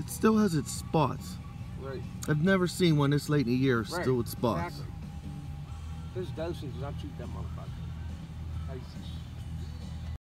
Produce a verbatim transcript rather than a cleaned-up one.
still has its spots. Right. I've never seen one this late in the year Right. still with spots. Exactly. This dosage, I'll shoot that motherfucker. Isis.